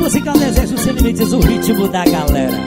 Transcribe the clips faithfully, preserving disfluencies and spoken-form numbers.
musical Desejo Sem Limites, o ritmo da galera.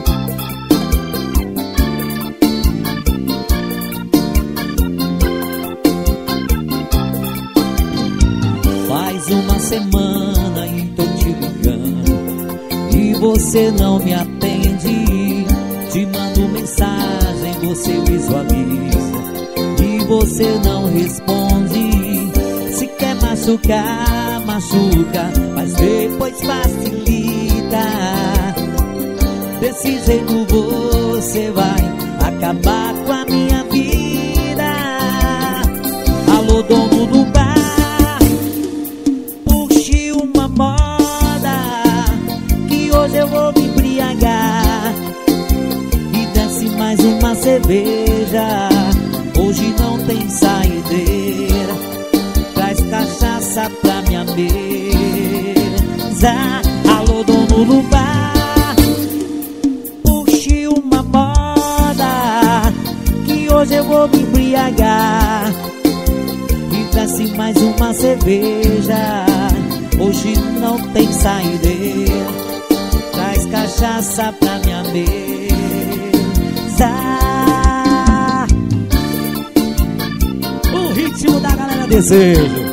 Faz uma semana e tô te ligando e você não me atende. Te mando mensagem, você visualiza e você não responde. Se quer machucar, machuca, mas depois facilita. Desse jeito você vai acabar com a minha vida. Alô, dono do bar, puxe uma moda que hoje eu vou me embriagar. E desce mais uma cerveja, hoje não tem saideira. Traz cachaça pra minha mesa. Alô, dono do bar, puxe uma moda que hoje eu vou me embriagar. E desce mais uma cerveja, hoje não tem saideira. Traz cachaça pra minha mesa. O ritmo da galera Desejo.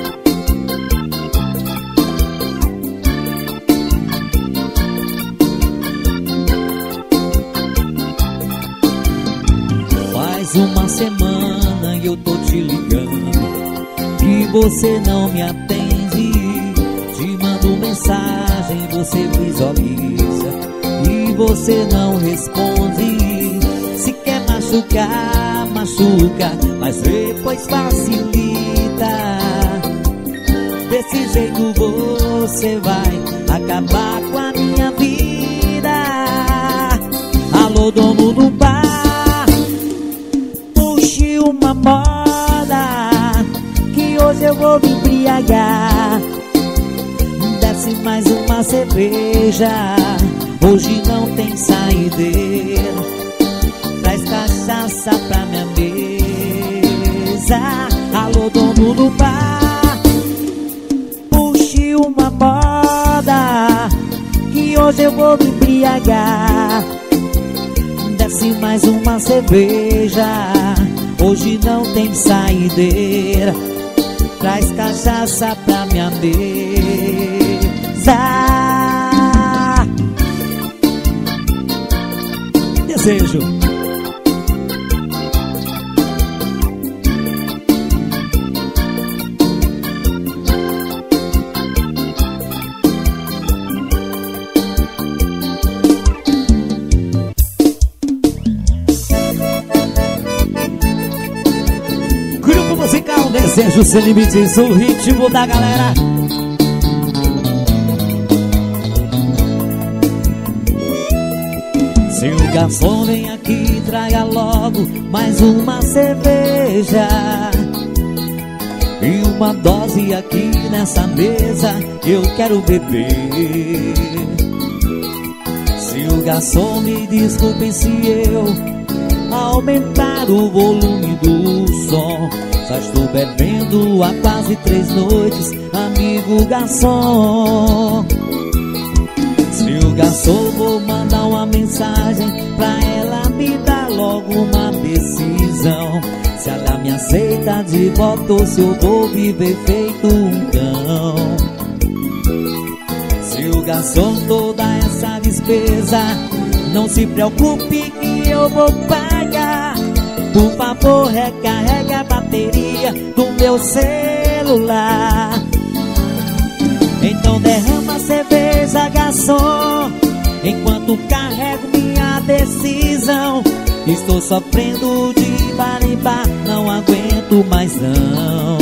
Faz uma semana e eu tô te ligando e você não me atende. Te mando mensagem, você visualiza e você não responde. Se quer machucar, machuca, mas depois facilita. Desse jeito você vai acabar com a minha vida. Alô, dono do bar, puxe uma moda que hoje eu vou me embriagar. Desce mais uma cerveja, hoje não tem saideira. Traz cachaça pra minha mesa. Alô, dono do bar, puxe uma moda que hoje eu vou me embriagar. Desce mais uma cerveja, hoje não tem saideira. Traz cachaça pra minha mesa. Desejo. Musical Desejo Sem Limites, o ritmo da galera. Se o garçom vem aqui, traga logo mais uma cerveja e uma dose aqui nessa mesa, eu quero beber. Se o garçom me desculpe se eu aumentar o volume do som, só estou bebendo há quase três noites, amigo garçom. Se o garçom, vou mandar uma mensagem pra ela me dar logo uma decisão. Se ela me aceita de volta ou se eu vou viver feito um cão. Se o garçom, toda essa despesa, não se preocupe que eu vou pagar. Por favor, recarregue a bateria do meu celular. Então derrama a cerveja, garçom, enquanto carrego minha decisão. Estou sofrendo de bar em bar, não aguento mais não.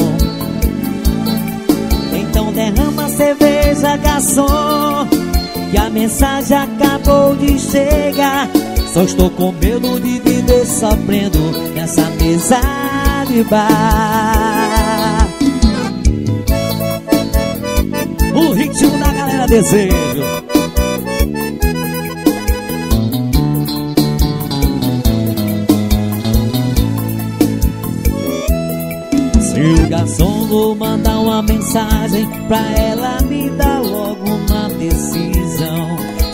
Então derrama a cerveja, garçom, que a mensagem acabou de chegar. Só estou com medo de viver sofrendo nessa mesa de bar. O ritmo da galera Desejo. Se o garçom, vou mandar uma mensagem pra ela me dar logo uma decisão.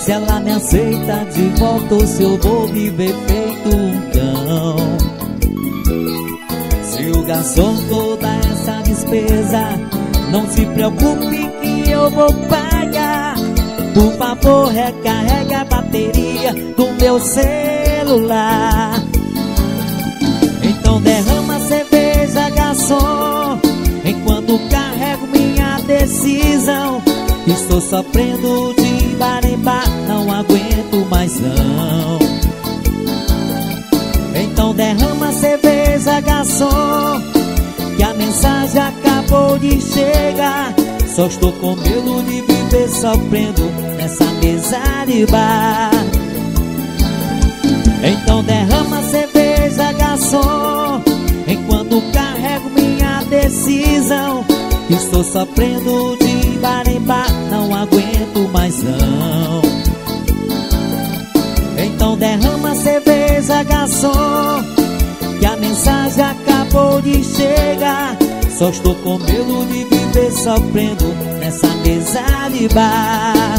se ela me aceita de volta ou se eu vou viver feito um cão. Se o garçom toda essa despesa, não se preocupe que eu vou pagar. Por favor, recarrega a bateria do meu celular. Então derrama cerveja, garçom, enquanto carrego minha decisão. Estou sofrendo de bar em bar, não aguento mais não. Então derrama cerveja, garçom, que a mensagem acabou de chegar. Só estou com medo de viver sofrendo nessa mesa de bar. Então derrama cerveja, garçom, enquanto carrego minha decisão. Estou sofrendo de bar em bar, não aguento mais não. Então derrama cerveja, garçom, que a mensagem acabou de chegar. Só estou com medo de viver sofrendo nessa mesa de bar.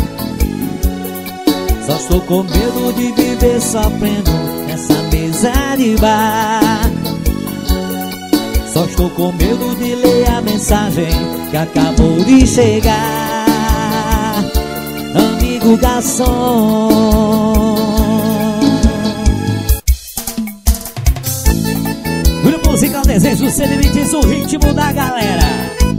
Só estou com medo de viver sofrendo nessa mesa de bar. Só estou com medo de ler a mensagem que acabou de chegar. Amigo garçom. Grupo musical Desejo Sem Limites, o ritmo da galera.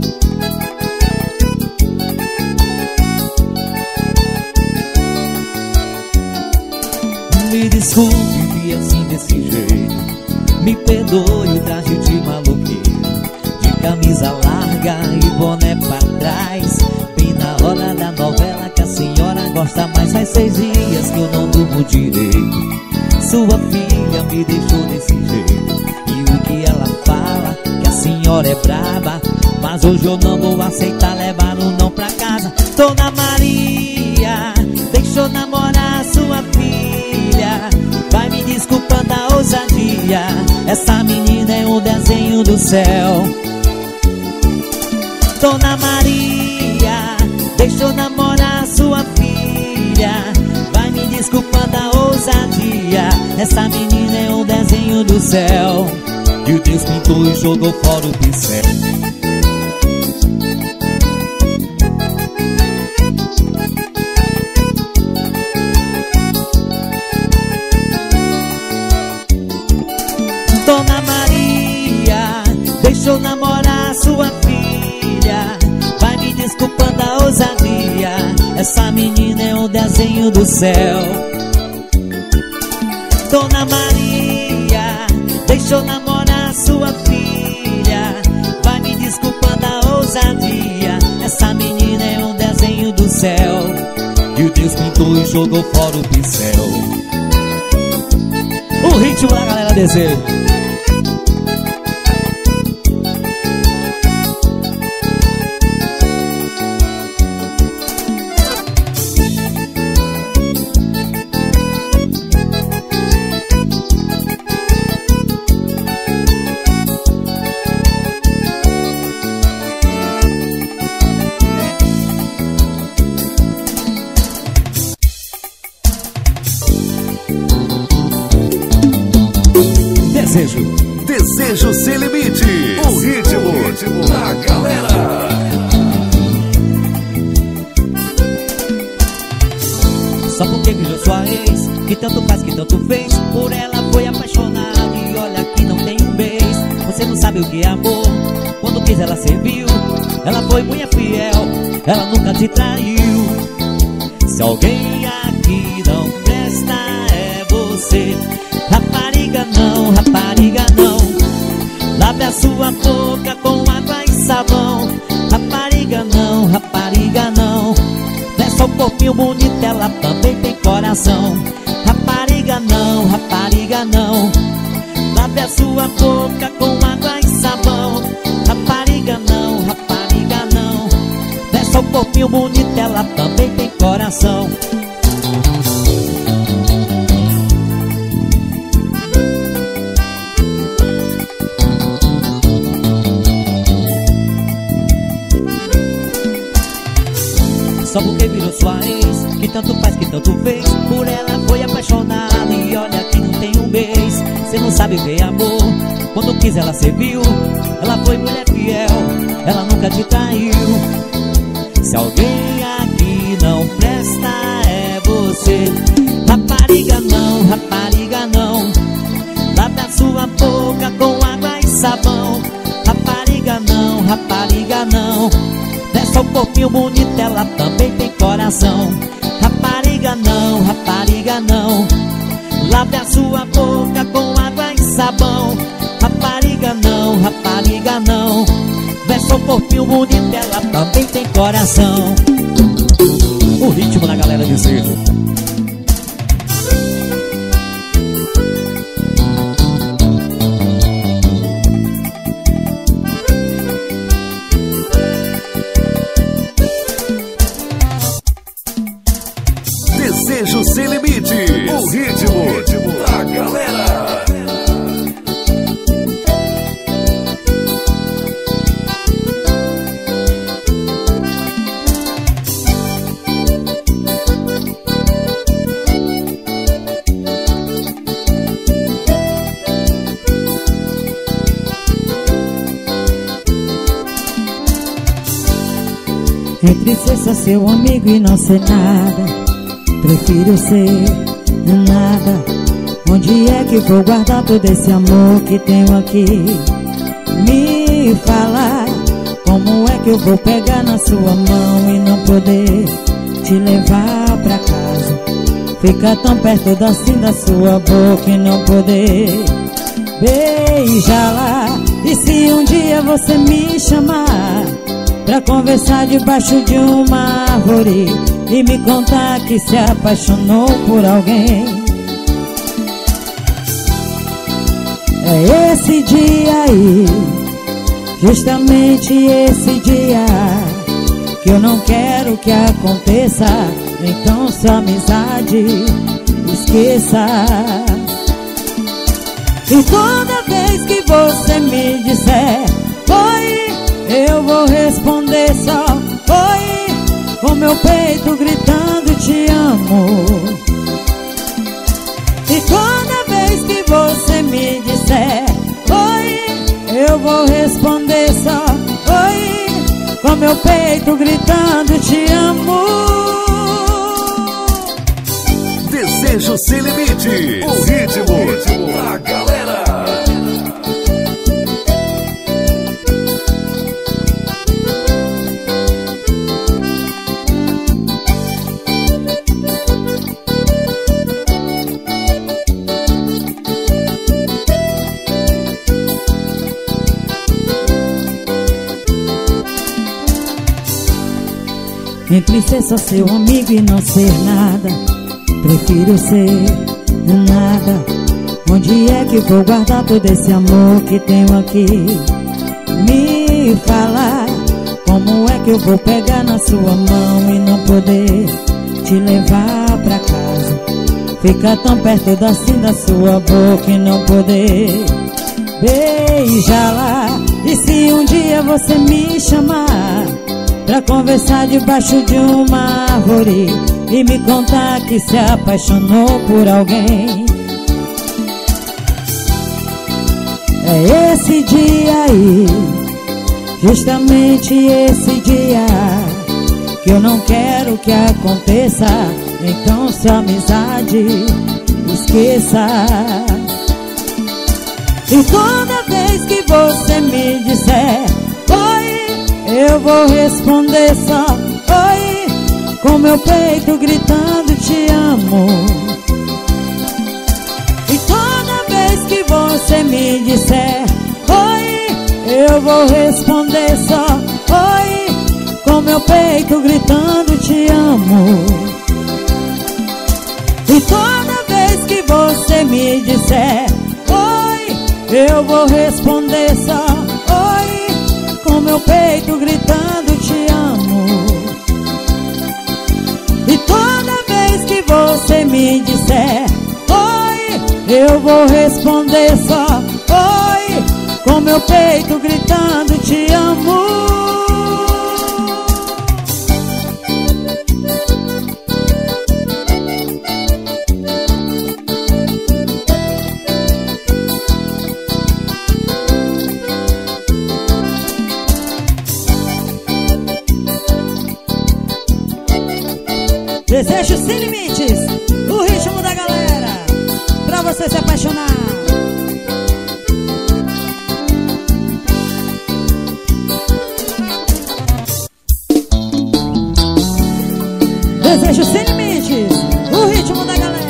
Me desculpe que assim desse jeito, me perdoe o traje de maloqueiro, de camisa larga e boné pra trás, bem na hora da novela que a senhora gosta mais. Faz seis dias que eu não durmo direito. Sua filha me deixou desse jeito, e o que ela fala, que a senhora é braba, mas hoje eu não vou aceitar levar um não pra casa. Dona Maria deixou namorar sua filha, vai me desculpando a ousadia, essa menina é um desenho do céu. Dona Maria deixou namorar sua filha, vai me desculpando a ousadia, essa menina é um desenho do céu. E o Deus pintou e jogou fora o pincel. Dona Maria deixou namorar sua filha, vai me desculpando a ousadia, essa menina é um desenho do céu. Dona Maria deixou namorar sua filha, vai me desculpando a ousadia, essa menina é um desenho do céu. E o Deus pintou e jogou fora o pincel. O ritmo da galera Desejo. Desejo, Desejo Sem Limite, o ritmo, o ritmo da galera. Só porque virou sua ex, que tanto faz, que tanto fez, por ela foi apaixonado e olha que não tem um beijo. Você não sabe o que é amor, quando quis ela serviu, ela foi muito fiel, ela nunca te traiu. Se alguém aqui não presta é você. Rapariga não, rapariga não, lave a sua boca com água e sabão. Rapariga não, rapariga não, não é só um corpinho bonito, ela também tem coração. Rapariga não, rapariga não, lave a sua boca com água e sabão. Rapariga não, rapariga não, não é só um corpinho bonito, ela também tem coração. só porque virou sua ex, que tanto faz, que tanto fez. Por ela foi apaixonada e olha que não tem um mês. Cê não sabe o que é amor, quando quis ela serviu. Ela foi mulher fiel, ela nunca te traiu. Se alguém aqui não presta é você. Rapariga não, rapariga não, lave a sua boca com água e sabão. Rapariga não, rapariga não, desce o corpinho bonito, ela também tem coração. Rapariga não, rapariga não, lave a sua boca com água e sabão. Rapariga não, rapariga não, desce o corpinho bonito, ela também tem coração. O ritmo da galera de Desejo. Desejo Sem Limites, o ritmo, o ritmo da galera. Entre ser só seu amigo e não ser nada, prefiro ser nada. Onde é que vou guardar todo esse amor que tenho aqui? Me fala, como é que eu vou pegar na sua mão e não poder te levar pra casa? Ficar tão perto assim da sua boca e não poder beijá-la. E se um dia você me chamar pra conversar debaixo de uma árvore e me contar que se apaixonou por alguém, é esse dia aí, justamente esse dia, que eu não quero que aconteça. Então sua amizade esqueça. E toda vez que você me disser oi, eu vou responder só oi, com meu peito gritando te amo. E toda vez que você me disser oi, eu vou responder só oi, com meu peito gritando te amo. Desejo Sem Limites, o ritmo, o ritmo da galera. Entre ser só seu amigo e não ser nada, prefiro ser nada. Onde é que vou guardar todo esse amor que tenho aqui? Me fala, como é que eu vou pegar na sua mão e não poder te levar pra casa? Ficar tão perto assim da sua boca e não poder beijá-la. E se um dia você me chamar pra conversar debaixo de uma árvore e me contar que se apaixonou por alguém, é esse dia aí, justamente esse dia, que eu não quero que aconteça. Então sua amizade esqueça. E toda vez que você me disser oi, eu vou responder só oi, com meu peito gritando te amo. E toda vez que você me disser oi, eu vou responder só oi, com meu peito gritando te amo. E toda vez que você me disser oi, eu vou responder só oi, com meu peito gritando te amo. E toda vez que você me disser oi, eu vou responder só oi, com meu peito gritando te amo. Desejo sem limites, o ritmo da galera, pra você se apaixonar. Desejo sem limites, o ritmo da galera.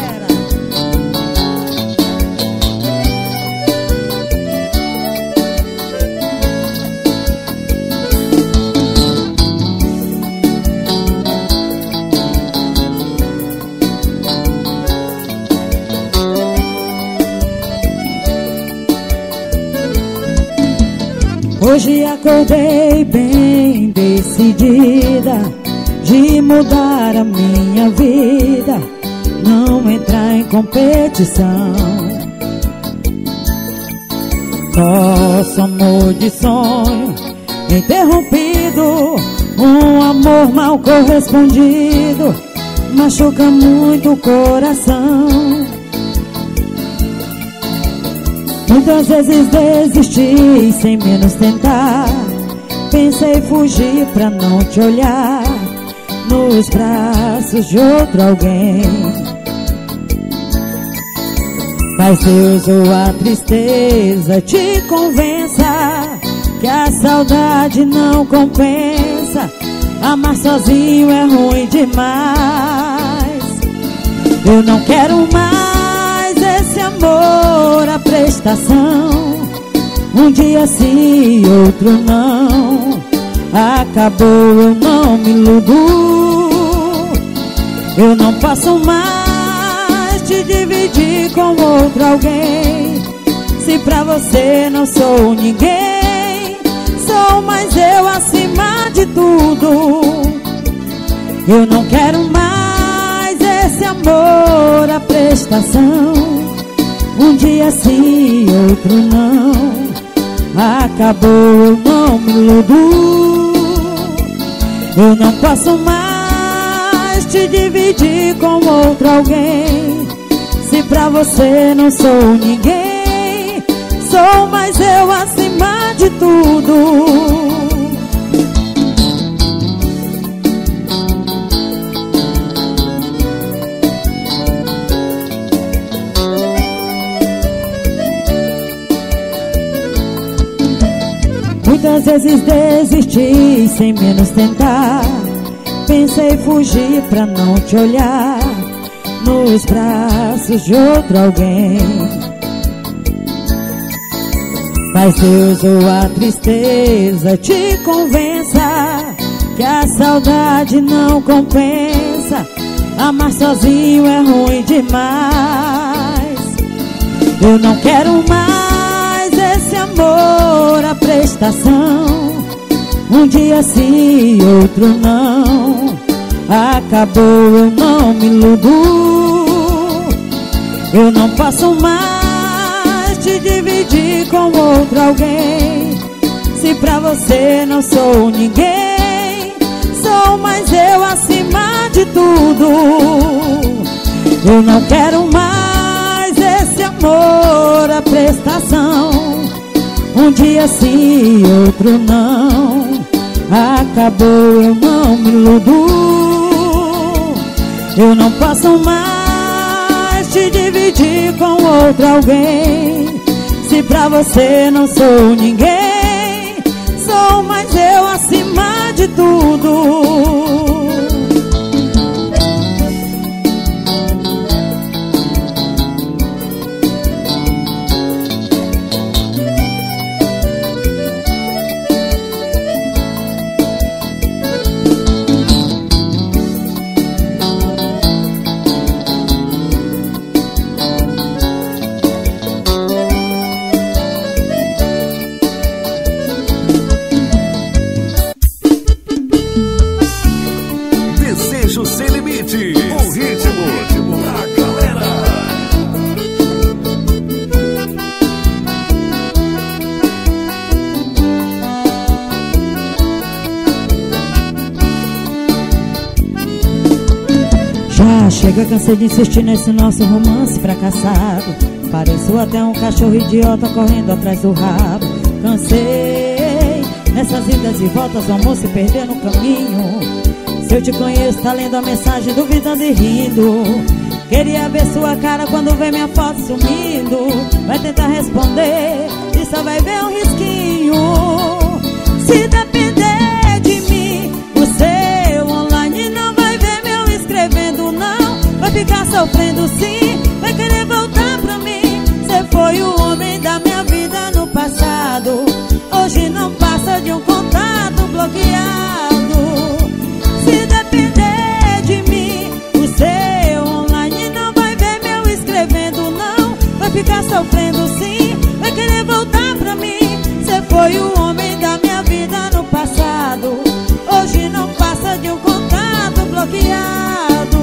Hoje acordei bem decidida de mudar a minha vida, não entrar em competição. Nosso amor de sonho interrompido, um amor mal correspondido, machuca muito o coração. Muitas vezes desisti sem menos tentar, pensei fugir pra não te olhar nos braços de outro alguém. Mas Deus ou a tristeza te convença que a saudade não compensa, amar sozinho é ruim demais. Eu não quero mais esse amor à prestação, um dia sim, outro não. Acabou, eu não me iludo. Eu não posso mais te dividir com outro alguém. Se pra você não sou ninguém, sou mais eu acima de tudo. Eu não quero mais esse amor à prestação, um dia sim, outro não. Acabou, eu não me iludo. Eu não posso mais te dividir com outro alguém. Se pra você não sou ninguém, sou mais eu acima de tudo. Muitas vezes desisti sem menos tentar, pensei fugir pra não te olhar nos braços de outro alguém. Mas Deus ou a tristeza te convença que a saudade não compensa, amar sozinho é ruim demais. Eu não quero mais esse amor à prestação, um dia sim, outro não. Acabou, eu não me iludo. Eu não posso mais te dividir com outro alguém. Se pra você não sou ninguém, sou mais eu acima de tudo. Eu não quero mais esse amor à prestação, um dia sim, outro não. Acabou, eu não me iludo. Eu não posso mais te dividir com outro alguém. Se pra você não sou ninguém, sou mais eu acima de tudo. Chega, cansei de insistir nesse nosso romance fracassado. Pareço até um cachorro idiota correndo atrás do rabo. Cansei nessas idas e voltas, o amor se perder no caminho. Se eu te conheço, tá lendo a mensagem, duvidando e rindo. Queria ver sua cara quando vê minha foto sumindo. Vai tentar responder e só vai ver um risquinho. Se depender de mim, o seu online não vai ver meu escrevendo não. Vai ficar sofrendo sim, vai querer voltar pra mim. Você foi o homem da minha vida no passado. Hoje não passa de um contato bloqueado. Se depender de mim, o seu online não vai ver meu escrevendo não. Vai ficar sofrendo sim, vai querer voltar pra mim. Você foi o homem da minha vida no passado. Hoje não passa de um contato bloqueado.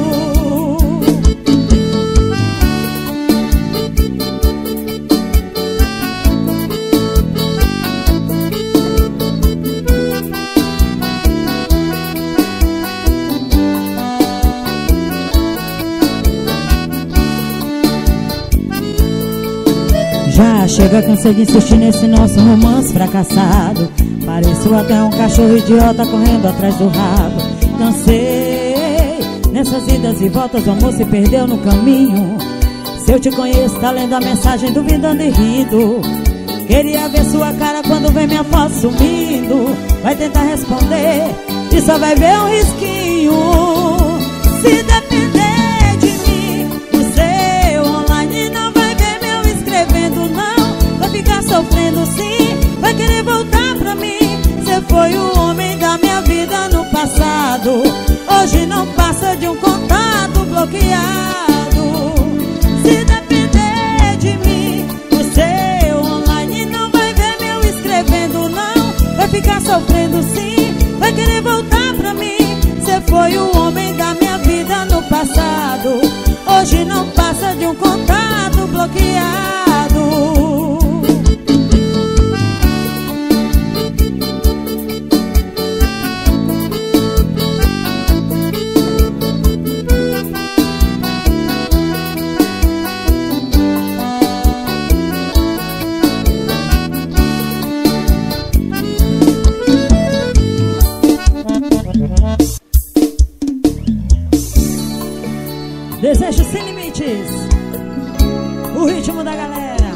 Já chega, cansei de insistir nesse nosso romance fracassado. Pareço até um cachorro idiota correndo atrás do rabo. Cansei nessas idas e voltas, o amor se perdeu no caminho. Se eu te conheço, tá lendo a mensagem, duvidando e rindo. Queria ver sua cara quando vê minha foto sumindo. Vai tentar responder e só vai ver um risquinho. Se depender de mim, o seu online não vai ver meu escrevendo não. Vai ficar sofrendo sim, vai querer voltar pra mim. Você foi o homem da minha vida no passado. Hoje não passa de um contato bloqueado. Se depender de mim, o seu online não vai ver meu escrevendo não. Vai ficar sofrendo sim, vai querer voltar pra mim. Você foi o homem da minha vida no passado. Hoje não passa de um contato bloqueado. Desejo sem limites, o ritmo da galera.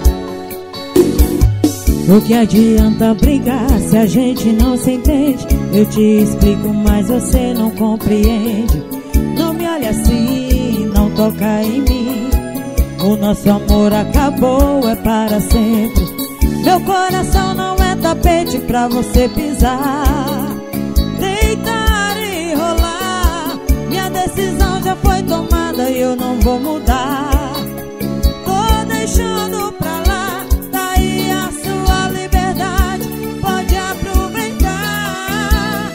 O que adianta brigar se a gente não se entende? Eu te explico, mas você não compreende. Não me olhe assim, não toca em mim. O nosso amor acabou, é para sempre. Meu coração não é tapete pra você pisar. Deitar e rolar, minha decisão já foi tomada e eu não vou mudar. Tô deixando pra lá, tá aí a sua liberdade, pode aproveitar.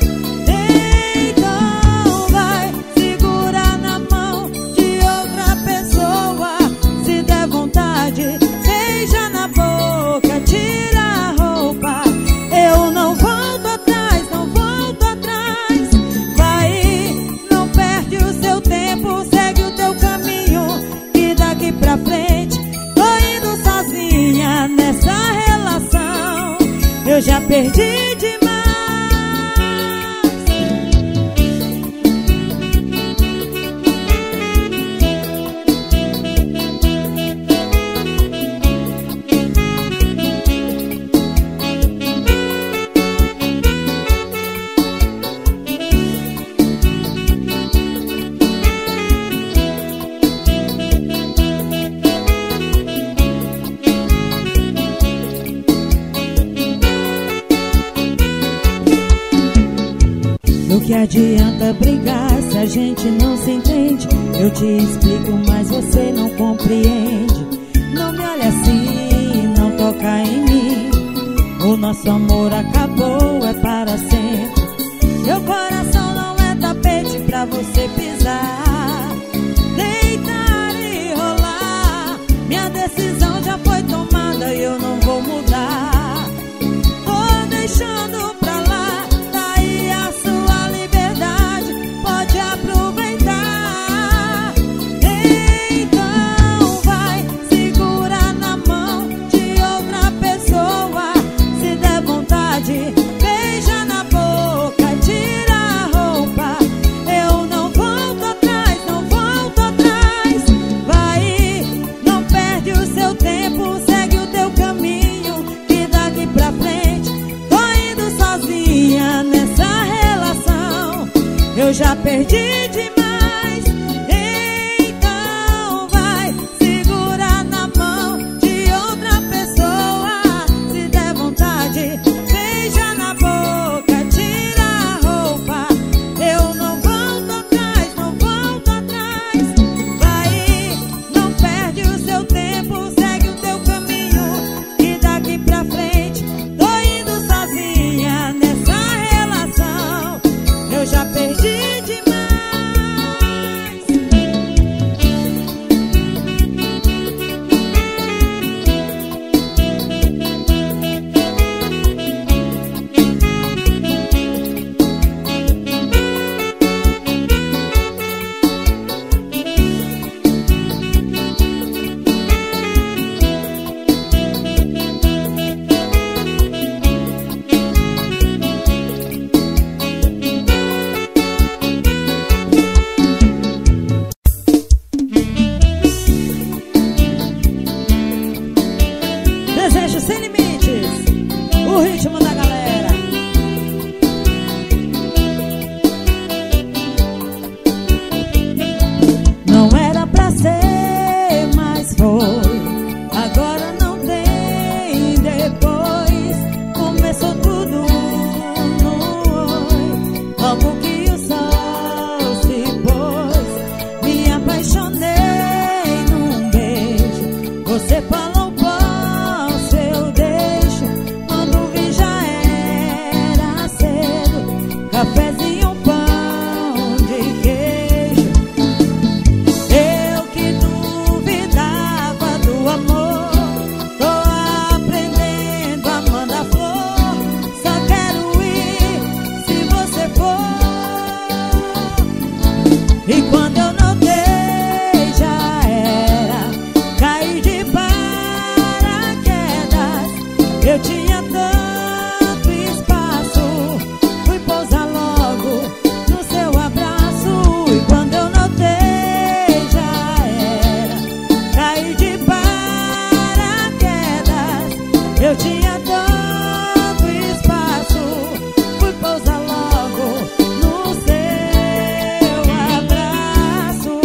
Então vai, segura na mão de outra pessoa. Se der vontade, beija na boca, tira a roupa. Eu não volto atrás, não volto atrás. Vai, não perde o seu tempo, segue o teu caminho, que daqui pra frente tô indo sozinha nessa relação. Eu já perdi demais. O que adianta brigar se a gente não se entende? Eu te explico, mas você não compreende. Não me olhe assim, não toca em mim. O nosso amor acabou, é para sempre. Meu coração não é tapete pra você pisar. Deitar e rolar, minha decisão já foi tomada e eu não vou mudar. Tô deixando pra lá, tá aí a sua liberdade, pode aproveitar. Então vai, segura na mão de outra pessoa. Se der vontade, beija na boca, tira a roupa. eu já perdi demais. Então vai, segura na mão de outra pessoa. Se der vontade, beija na boca, tira a roupa. Eu não volto atrás, não volto atrás. Vai, não perde o seu tempo, segue o teu caminho. E daqui pra frente, tô indo sozinha nessa relação. Eu já perdi demais. Desejo sem limites, o ritmo da galera. Não era pra ser, mas foi. Agora não tem depois. Começou tudo no oi. Logo que o sol se pôs, me apaixonei num beijo. Você falou cafezinho, pão de queijo. Eu que duvidava do amor, tô aprendendo a mandar flor. Só quero ir se você for. E quando eu notei, já era. Caí de paraquedas. Eu tinha tanto espaço. Fui pousar logo no seu abraço. E quando eu notei, já era. Caí de paraquedas. Eu tinha tanto espaço. Fui pousar logo no seu abraço.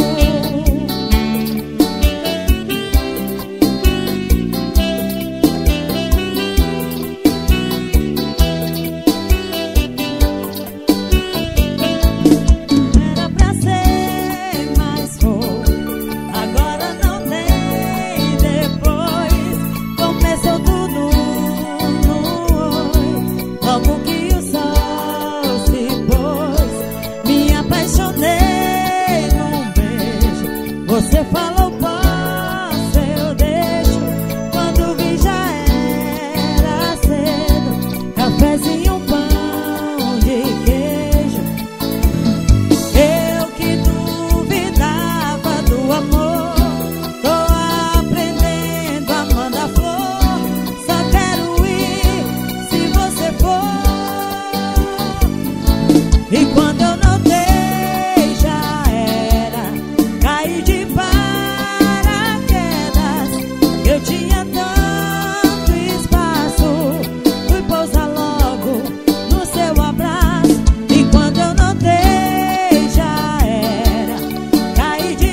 Era pra ser, mas foi. Agora não tem depois. Começou tudo no oi. Logo que o sol se pôs, me apaixonei num beijo. Você falou posso, eu deixo. Quando vi já era cedo. Cafezinho, pão de queijo. Eu que duvidava do amor, tô aprendendo a mandar flor. Só quero ir se você for. E quando eu notei, já era. Caí de paraquedas. Eu tinha tanto espaço. Fui pousar logo no seu abraço. E quando eu notei, já era. Caí de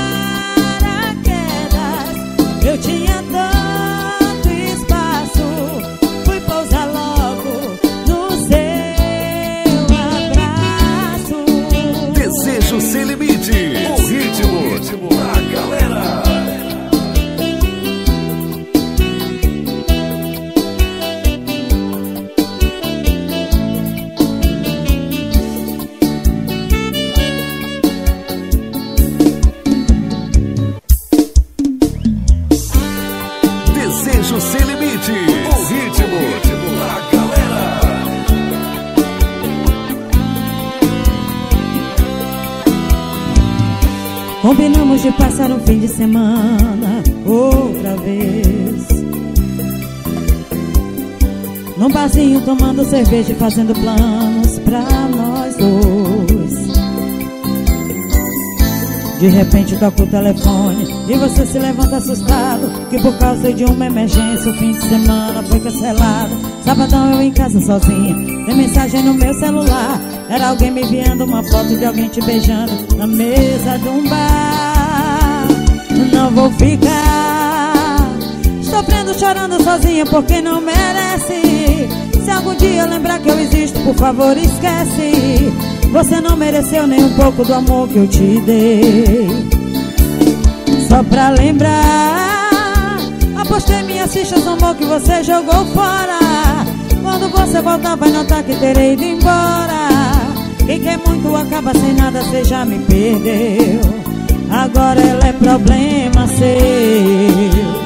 paraquedas. Eu tinha tanto espaço. Fui pousar logo no seu abraço. Desejo sem limite. O ritmo da galera. Desejo sem limite. O ritmo da galera. Combinamos de passar um fim de semana outra vez num barzinho, tomando cerveja e fazendo planos pra nós dois. De repente toca o telefone e você se levanta assustado, que por causa de uma emergência o fim de semana foi cancelado. Sabadão eu em casa sozinha, tem mensagem no meu celular. Era alguém me enviando uma foto de alguém te beijando na mesa de um bar. Não vou ficar sofrendo, chorando sozinha porque não merece. Se algum dia lembrar que eu existo, por favor esquece. Você não mereceu nem um pouco do amor que eu te dei. Só pra lembrar, apostei minhas fichas no amor que você jogou fora. Quando você voltar vai notar que terei ido embora. Quem quer muito acaba sem nada, cê já me perdeu. Agora ela é problema seu.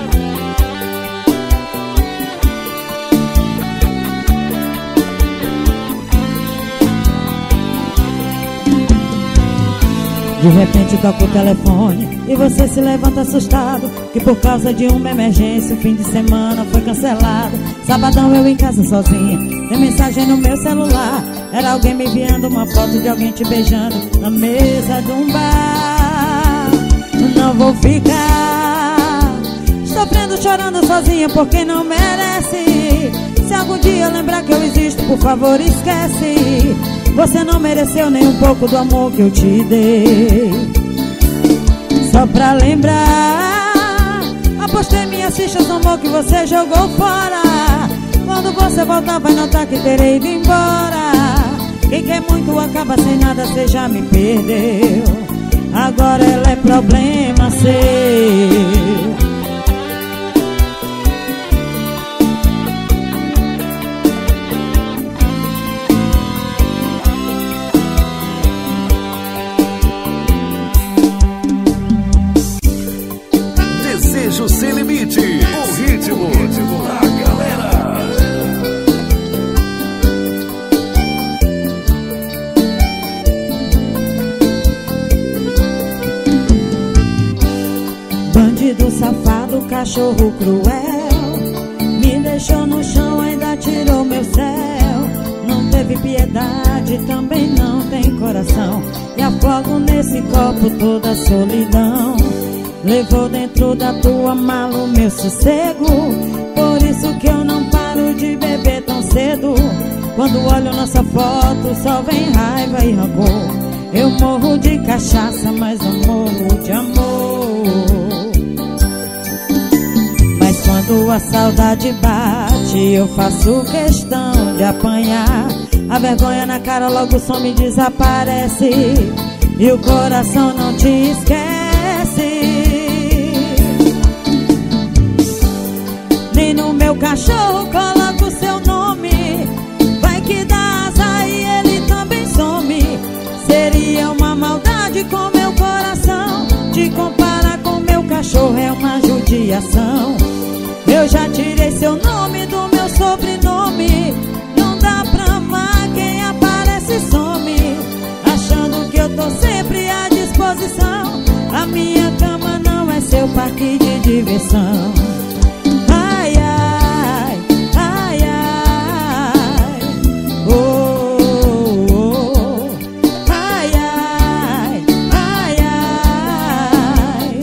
De repente toca o telefone e você se levanta assustado, que por causa de uma emergência o fim de semana foi cancelado. Sabadão eu em casa sozinha, tem mensagem no meu celular. Era alguém me enviando uma foto de alguém te beijando na mesa de um bar. Não vou ficar sofrendo, chorando sozinha porque não merece. Se algum dia lembrar que eu existo, por favor esquece. Você não mereceu nem um pouco do amor que eu te dei. Só pra lembrar, apostei minhas fichas no amor que você jogou fora. Quando você voltar vai notar que terei ido embora. Quem quer muito acaba sem nada, cê já me perdeu. Agora ela é problema seu. Desejo Sem Limite, o ritmo, ritmo da galera. Bandido safado, cachorro cruel, me deixou no chão, ainda tirou meu céu. Não teve piedade, também não tem coração, e afogo nesse copo toda a solidão. Levou dentro da tua mala o meu sossego, por isso que eu não paro de beber tão cedo. Quando olho nossa foto só vem raiva e rancor. Eu morro de cachaça, mas eu morro de amor. Mas quando a saudade bate, eu faço questão de apanhar. A vergonha na cara logo some e desaparece, e o coração não te esquece. Nem no meu cachorro coloco seu nome, vai que dá asa e ele também some. Seria uma maldade com meu coração, te comparar com meu cachorro é uma judiação. Eu já tirei seu nome do meu sobrenome, não dá pra amar quem aparece e some, achando que eu tô sempre à disposição. A minha cama não é seu parque de diversão. Ai, ai, ai, ai, oh, oh, oh. Ai, ai, ai, ai.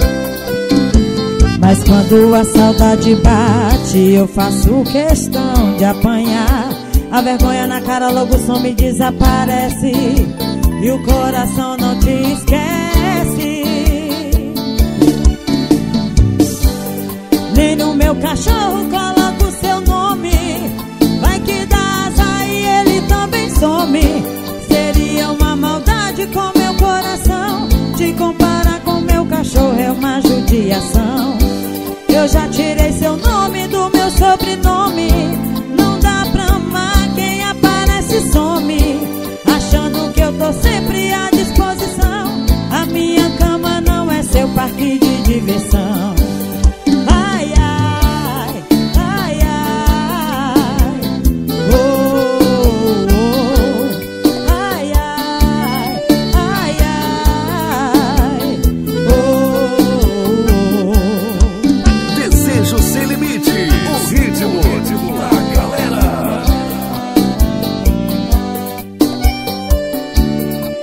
Mas quando a saudade bate, eu faço questão de apanhar. A vergonha na cara logo some e desaparece, e o coração não te esquece. Nem no meu cachorro coloco seu nome, vai que dá asa e ele também some. Seria uma maldade com meu coração, te comparar com meu cachorro é uma judiação. Eu já tirei seu nome do meu sobrenome, não dá pra amar quem aparece e some, achando que eu tô sempre à disposição. A minha cama não é seu parque de diversão. Ai, ai, ai, ai, oh, oh. Ai, ai, ai, ai, oh, oh. Desejo Sem Limite, o ritmo, ritmo da galera.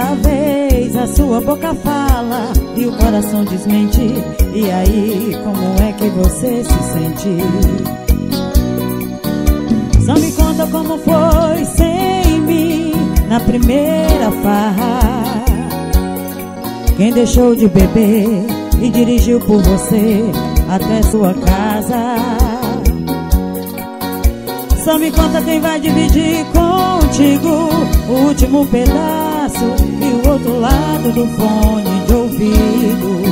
primeira vez a sua boca fala e o coração desmente. E aí, como é que você se sente? Só me conta como foi sem mim na primeira farra. Quem deixou de beber e dirigiu por você até sua casa. Só me conta quem vai dividir contigo o último pedaço e o outro lado do fone de ouvido.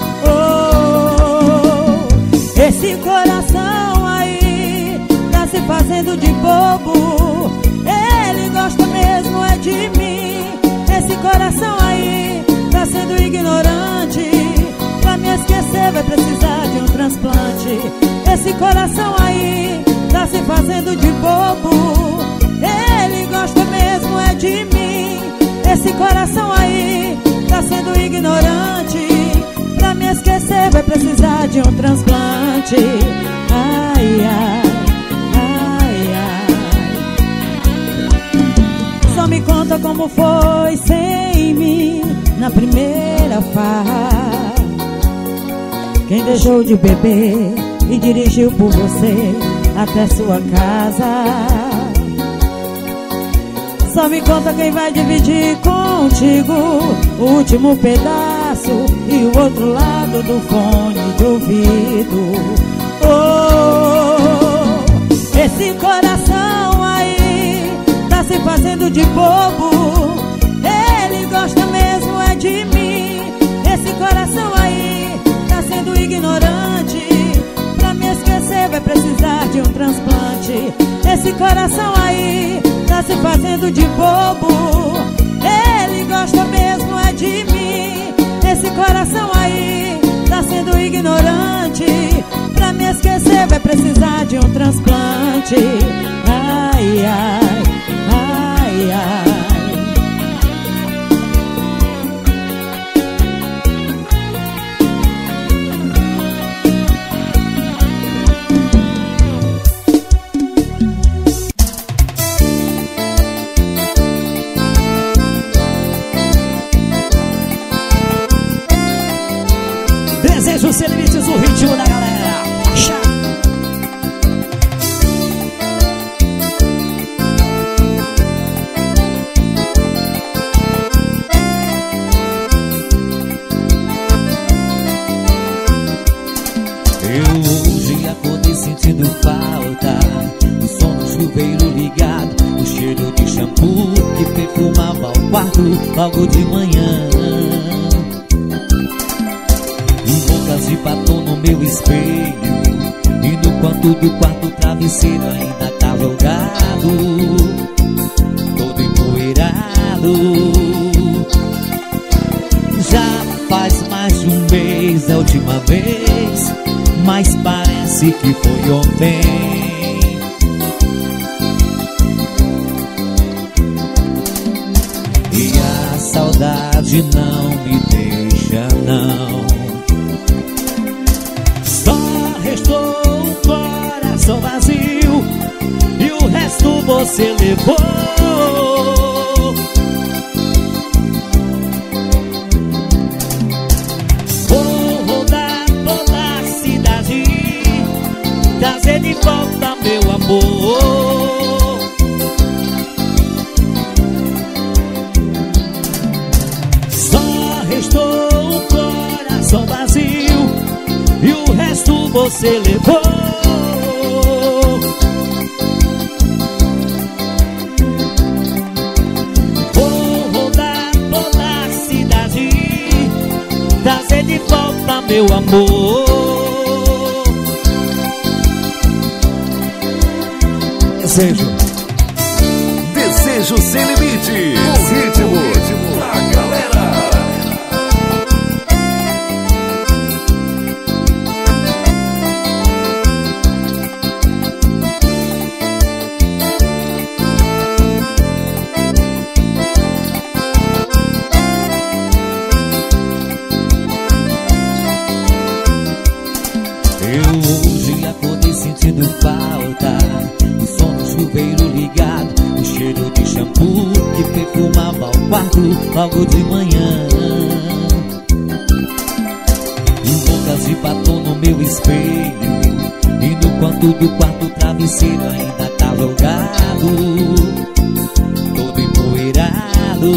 Oh, esse coração aí tá se fazendo de bobo. Ele gosta mesmo é de mim. Esse coração aí tá sendo ignorante. Pra me esquecer vai precisar de um transplante. Esse coração aí tá se fazendo de bobo. Ele gosta mesmo é de mim. Esse coração aí tá sendo ignorante. Pra me esquecer vai precisar de um transplante. Ai, ai, ai, ai. Só me conta como foi sem mim na primeira farra. Quem deixou de beber e dirigiu por você até sua casa. Só me conta quem vai dividir contigo o último pedaço e o outro lado do fone de ouvido. Oh, esse coração aí tá se fazendo de bobo. Ele gosta mesmo é de mim. Esse coração aí tá sendo ignorante. Pra me esquecer vai precisar de um transplante. Esse coração aí tá se fazendo de bobo. Ele gosta mesmo é de mim. Esse coração aí tá sendo ignorante. Pra me esquecer vai precisar de um transplante. Ai, ai, ai, ai. Desejo sem limites, o ritmo da galera. Chá. Eu hoje acordei sentindo falta do som do chuveiro ligado, o cheiro de shampoo que perfumava o quarto logo de manhã. De batom no meu espelho e no canto do quarto o travesseiro ainda tá jogado, todo empoeirado. Já faz mais de um mês a última vez, mas parece que foi ontem. E a saudade não me deixa não. Restou um coração vazio e o resto você levou. Vou rodar toda a cidade, trazer de volta meu amor. Só restou um coração vazio e o resto você levou. Vou rodar toda a cidade, trazer de volta meu amor. Desejo. Desejo sem limite. O ritmo, ritmo da galera. Eu hoje acordei sentindo falta do som do chuveiro ligado, o cheiro de shampoo que perfumava o quarto logo de manhã. E bocas de batom no meu espelho, e no canto do quarto o travesseiro ainda tá jogado, todo empoeirado.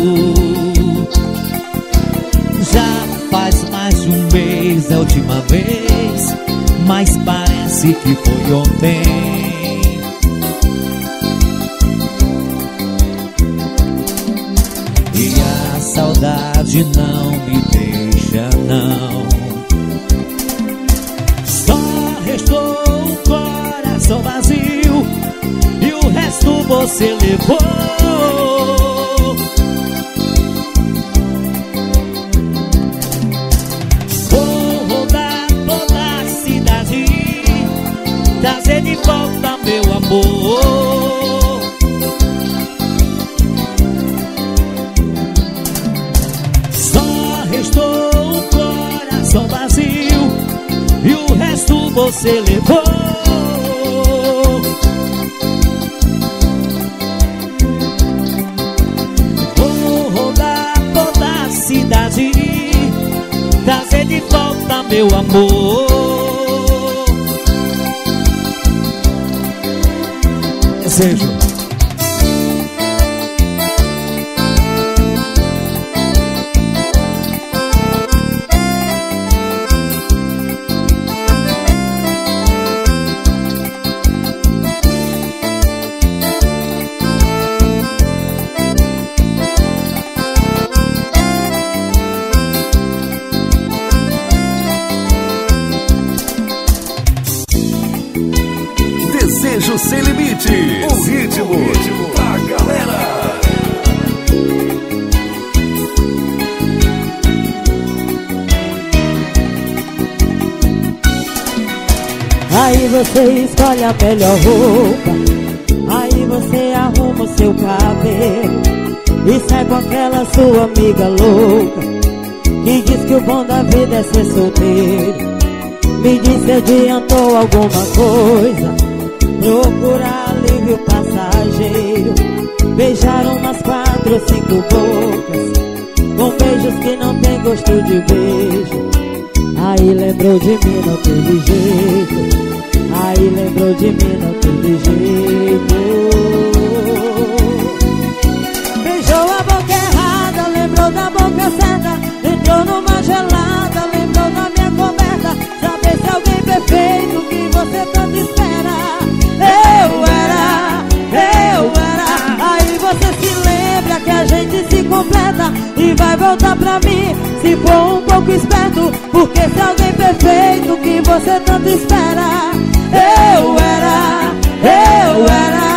Já faz mais de um mês a última vez, mas parece que foi ontem. E a saudade não me deixa, não. Só restou um coração vazio, e o resto você levou. Vou rodar toda a cidade, trazer de volta meu amor. Restou um coração vazio, e o resto você levou. Vou rodar toda a cidade, trazer de volta meu amor. Desejo. Desejo Sem Limites, o ritmo, o ritmo da galera. Aí você escolhe a melhor roupa, aí você arruma o seu cabelo e sai com aquela sua amiga louca que diz que o bom da vida é ser solteiro. Me diz se adiantou alguma coisa, procurar alívio passageiro. Beijaram umas quatro ou cinco bocas, com beijos que não tem gosto de beijo. Aí lembrou de mim, não teve jeito. Aí lembrou de mim, não teve jeito. Beijou a boca errada, lembrou da boca certa. Entrou numa gelada, lembrou da minha coberta. Saber se alguém perfeito que você tanto espera. Eu era, eu era. Aí você se lembra que a gente se completa e vai voltar pra mim se for um pouco esperto. Porque se alguém perfeito que você tanto espera. Eu era, eu era.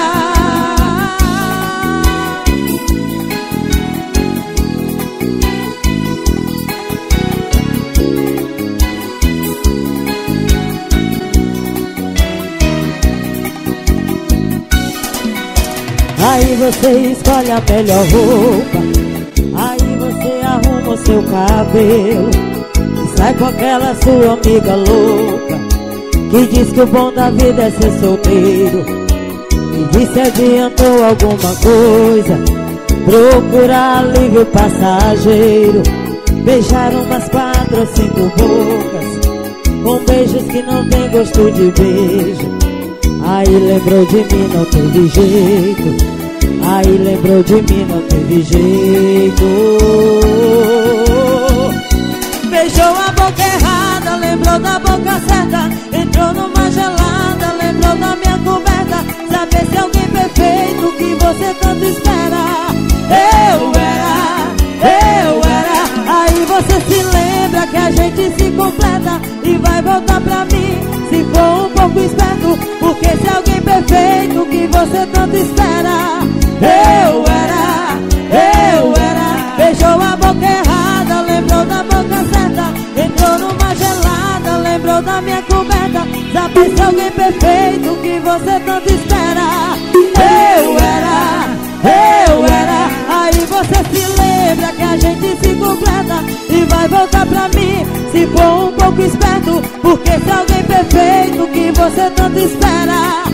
Aí você escolhe a melhor roupa, aí você arruma o seu cabelo e sai com aquela sua amiga louca que diz que o bom da vida é ser solteiro. Me diz se adiantou alguma coisa, procurar alívio passageiro. Beijaram umas quatro ou cinco bocas, com beijos que não tem gosto de beijo. Aí lembrou de mim, não teve jeito. Aí lembrou de mim, não teve jeito. Beijou a boca errada, lembrou da boca certa. Entrou numa gelada, lembrou da minha coberta. Saber se alguém perfeito que você tanto espera. Eu era, eu era. Aí você se lembra que a gente se completa e vai voltar pra mim se for um pouco esperto. Porque se alguém perfeito que você tanto espera. Eu era, eu era. Beijou a boca errada, lembrou da boca certa. Entrou numa gelada, lembrou da minha coberta. Saber se alguém perfeito que você tanto espera. Eu era, eu era. Aí você se lembra que a gente se completa e vai voltar pra mim se for um pouco esperto. Porque se alguém perfeito que você tanto espera.